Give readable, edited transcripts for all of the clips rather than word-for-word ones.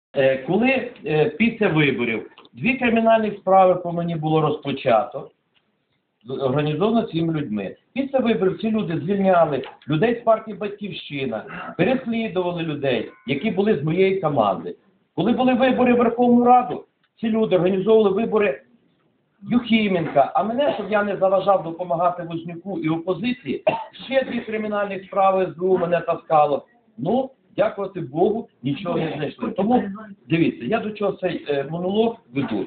Коли після виборів 2 кримінальні справи по мені було розпочато, організовано цими людьми. Після виборів ці люди звільняли людей з партії «Батьківщина», переслідували людей, які були з моєї команди. Коли були вибори в Верховну Раду, ці люди організовували вибори Юхименка, а мене, щоб я не заважав допомагати Вознюку і опозиції, ще 2 кримінальні справи СБУ мене таскало. Ну, дякувати Богу, нічого не знайшли. Тому, дивіться, я до чого цей монолог веду.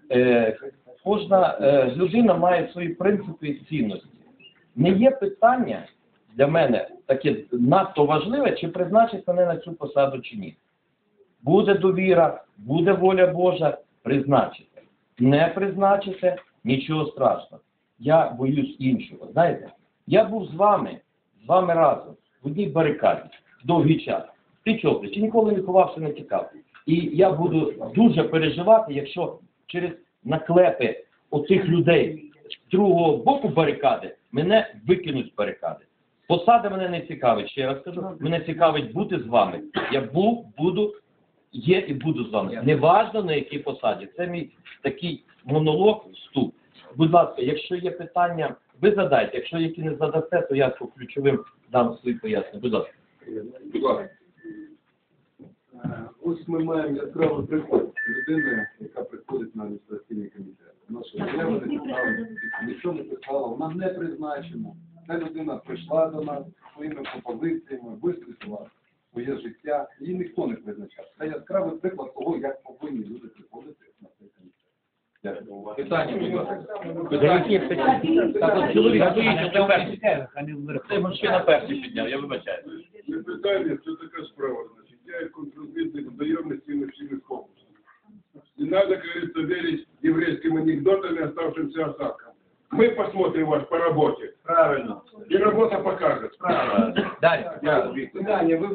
Кожна людина має свої принципи і цінності. Не є питання для мене таке надто важливе, чи призначить мене на цю посаду, чи ні. Буде довіра, буде воля Божа, призначите. Не призначите, нічого страшного. Я боюсь іншого. Знаєте, я був з вами разом, в одній барикаді, довгий час. Пліч-опліч, ніколи не ховався, не тікав. І я буду дуже переживати, якщо через наклепи отих людей з другого боку барикади мене викинуть з барикади. Посада мене не цікавить, ще раз кажу, мене цікавить бути з вами. Я був, буду, є і буду з вами. Неважно на якій посаді. Це мій такий монолог, вступ. Будь ласка, якщо є питання, ви задайте. Якщо які не задасте, то я по ключовим дам свої пояснення. Будь ласка. Будь ласка. Ось ми маємо яскравий приклад людини, яка приходить на адміністративний комітет. Наша заява не писала, нічого не писала, вона не призначена. Ця людина прийшла до нас своїми пропозиціями, висвітлила своє життя, її ніхто не призначав. Це яскравий приклад того, як повинні люди приходити на цей комітет. Дякую. Питання, будь ласка. Так от чоловік стоїть, це перший. Це мужчина перший підняв, я вибачаю. Не питання, це така справа. Значит, я як контррозвідник знайомий з цими всіми конкурсами. Не надо, как говорится, верить еврейским анекдотам и оставшимся осадкам. Мы посмотрим вас по работе. Правильно. И работа покажет. Правильно. Далі. Питання, ви